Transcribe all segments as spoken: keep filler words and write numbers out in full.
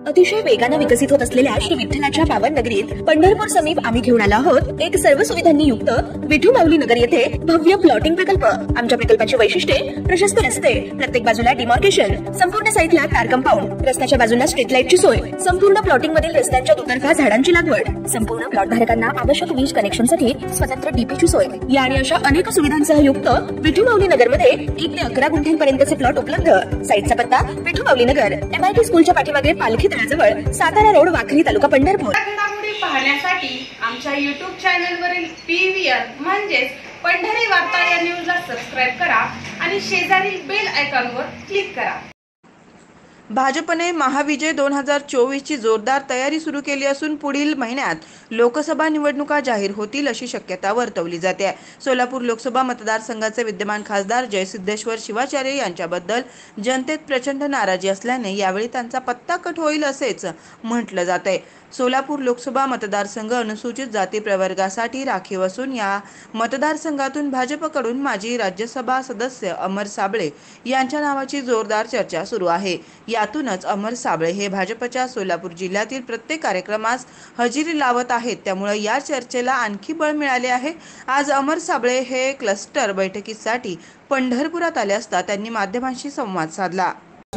अतिशय वेगाने विकसित होत असलेल्या श्री विठ्ठलाच्या पावन नगरीत पंढरपूर समीप आम्ही घेऊन आलो आहोत एक सर्व सुविधांनी युक्त विठू माऊली नगर येथे भव्य प्लॉटिंग प्रकल्प। आमच्या प्रकल्पाची वैशिष्ट्ये प्रशस्त रस्ते, प्रत्येक बाजूला डिमार्केशन, संपूर्ण साईटला कार कंपाऊंड, रस्त्याच्या बाजूला स्ट्रीट लाईटची सोय, संपूर्ण प्लॉटिंग मधील रस्त्यांच्या दुतर्फा झाडांची लागवड, संपूर्ण प्लॉट धारकांना आवश्यक वीज कनेक्शनसाठी स्वतंत्र डीपीची सोय या आणि अशा अनेक सुविधांसह युक्त विठू माऊली नगर मध्ये एक ते अकरा गुंठ्यांपर्यंतचे प्लॉट उपलब्ध। साईटचा पत्ता विठू माऊली नगर, एमआयटी स्कूलच्या पाठीमागे पालखी तळाजवळ, सातारा रोड, वाखरी तालुका पंढरपूर। घडामोडी पाहण्यासाठी आमच्या यूट्यूब चॅनलवरील पीव्हीआर म्हणजेच पंढरी वार्ता या न्यूजला सबस्क्राइब करा आणि शेजारील बेल आयकॉनवर क्लिक करा। भाजपने महाविजय दोन हजार चोवीस ची जोरदार तयारी सुरू केली असून पुढील महिन्यात लोकसभा निवडणुका जाहीर होतील अशी शक्यता वर्तवली जाते। सोलापूर लोकसभा मतदारसंघाचे विद्यमान खासदार जयसिद्धेश्वर शिवाचार्य यांच्याबद्दल जनतेत प्रचंड नाराजी असल्याने यावेळी त्यांचा पत्ता कट होईल असेच म्हटलं जाते। सोलापूर लोकसभा मतदारसंघ अनुसूचित जाती प्रवर्गासाठी राखीव असून या मतदारसंघातून भाजपकडून माजी राज्यसभा सदस्य अमर साबळे यांच्या नावाची जोरदार चर्चा सुरू आहे। यातूनच अमर साबळे हे भाजपच्या सोलापूर जिल्ह्यातील प्रत्येक कार्यक्रमास हजेरी लावत आहेत, त्यामुळे या चर्चेला आणखी बळ मिळाले आहे। आज अमर साबळे हे क्लस्टर बैठकीसाठी पंढरपुरात आले असता त्यांनी माध्यमांशी संवाद साधला।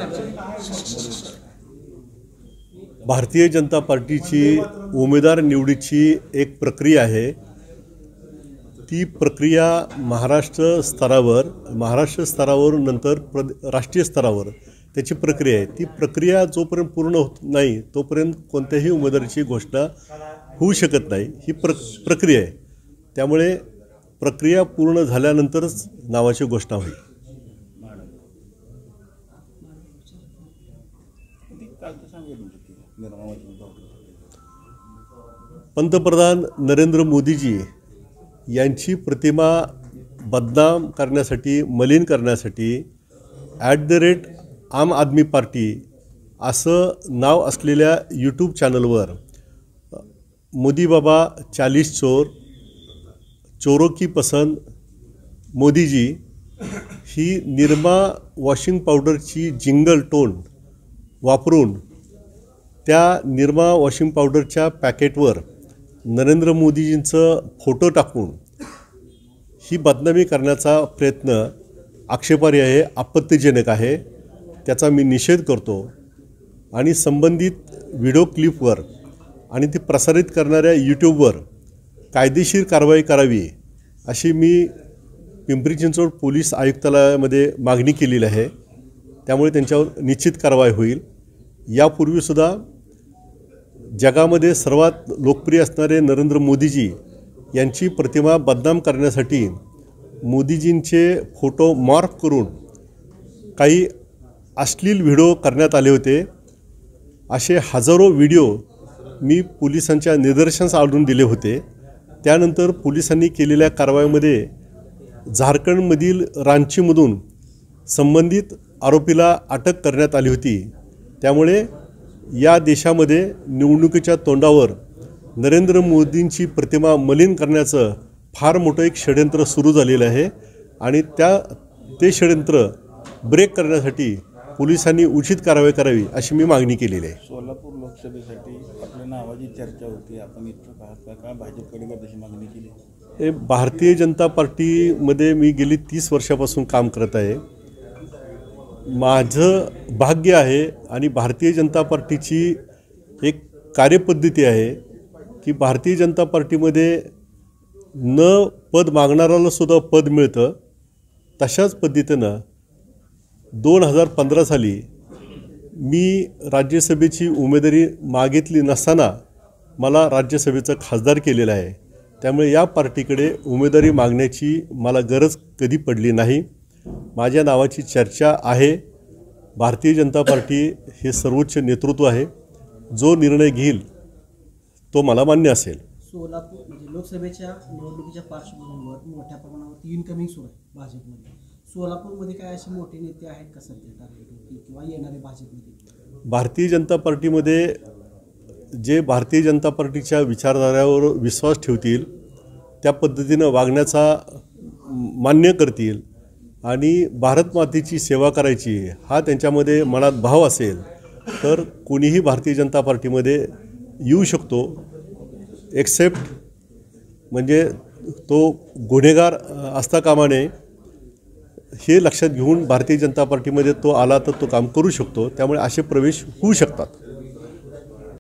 भारतीय जनता पार्टीची उमेदवार निवडीची एक प्रक्रिया आहे। ती प्रक्रिया महाराष्ट्र स्तरावर महाराष्ट्र स्तरावर नंतर राष्ट्रीय स्तरावर त्याची प्रक्रिया आहे। ती प्रक्रिया जोपर्यंत पूर्ण होत नाही तोपर्यंत कोणत्याही उमेदवाराची घोषणा होऊ शकत नाही। ही प्र प्रक्रिया आहे, त्यामुळे प्रक्रिया पूर्ण झाल्यानंतरच नावाची घोषणा होईल। पंतप्रधान नरेंद्र मोदीजी यांची प्रतिमा बदनाम करण्यासाठी, मलिन करण्यासाठी ॲट द रेट आम आदमी पार्टी असं नाव असलेल्या यूट्यूब चॅनलवर मोदी बाबा चालीस चोर, चोरों की पसंद, मोदीजी ही निरमा वॉशिंग पावडरची जिंगल टोन वापरून त्या निरमा वॉशिंग पावडरच्या पॅकेटवर नरेंद्र मोदीजींचं फोटो टाकून ही बदनामी करण्याचा प्रयत्न आक्षेपार्ह आहे, आपत्तिजनक आहे। त्याचा मी निषेध करतो आणि संबंधित व्हिडिओ क्लिपवर आणि ती प्रसारित करणाऱ्या यूट्यूबवर कायदेशीर कारवाई करावी अशी मी पिंपरी चिंचवड पोलीस आयुक्तालयामध्ये मागणी केलेली आहे। त्यामुळे त्यांच्यावर निश्चित कारवाई होईल। यापूर्वीसुद्धा जगामध्ये सर्वात लोकप्रिय असणारे नरेंद्र मोदीजी यांची प्रतिमा बदनाम करण्यासाठी मोदीजींचे फोटो मॉर्फ करून काही अश्लील व्हिडिओ करण्यात आले होते। असे हजारो व्हिडिओ मी पोलिसांच्या निदर्शनास आणून दिले होते। त्यानंतर पोलिसांनी केलेल्या कारवाईमध्ये झारखंडमधील रांचीमधून संबंधित आरोपीला अटक करण्यात आली होती। त्यामुळे या देशामध्ये निवडणुकीच्या तोंडावर नरेंद्र मोदींची प्रतिमा मलिन करण्याचं फार मोठं एक षडयंत्र सुरू झालेलं आहे आणि त्या ते षडयंत्र ब्रेक करण्यासाठी पोलिसांनी उचित कारवाई करावी अशी मी मागणी केलेली आहे। सोलापूर लोकसभेसाठी आपल्या नावाची चर्चा होती, आपण इच्छुक आहात का? भाजपकडे तशी मागणी केली? हे भारतीय जनता पार्टीमध्ये मी गेली तीस वर्षापासून काम करत आहे। माझं भाग्य आहे आणि भारतीय जनता पार्टीची एक कार्यपद्धती आहे की भारतीय जनता पार्टीमध्ये न पद मागणाऱ्याला सुद्धा पद मिळतं। तशाच पद्धतीनं दोन हजार पंधरा साली मी राज्यसभेची उमेदवारी मागितली नसताना मला राज्यसभेचं खासदार केलेलं आहे। त्यामुळे या पार्टीकडे उमेदवारी मागण्याची मला गरज कधी पडली नाही। माझ्या नावाची चर्चा आहे। भारतीय जनता पार्टी हे सर्वोच्च नेतृत्व आहे, जो निर्णय घेईल तो मला मान्य असेल। सोलापूर म्हणजे लोकसभेच्या निवडणुकीच्या पार्श्वभूमीवर मोठ्या प्रमाणावर इनकमिंग सुरू आहे भाजपमध्ये। सोलापूरमध्ये काय असे मोठे नेते आहेत का सध्या टार्गेट किंवा येणारे भाजपमध्ये? भारतीय जनता पार्टीमध्ये जे भारतीय जनता पार्टीच्या विचारधाऱ्यावर विश्वास ठेवतील, त्या पद्धतीनं वागण्याचा मान्य करतील आणि भारत मातेची सेवा करायची हा त्यांच्यामध्ये मनात भाव असेल तर कोणीही भारतीय जनता पार्टीमध्ये येऊ शकतो, एक्सेप्ट म्हणजे तो गुन्हेगार असता कामा नये हे लक्षात घेऊन भारतीय जनता पार्टीमध्ये तो आला तर तो काम करू शकतो. त्यामुळे असे प्रवेश होऊ शकतात.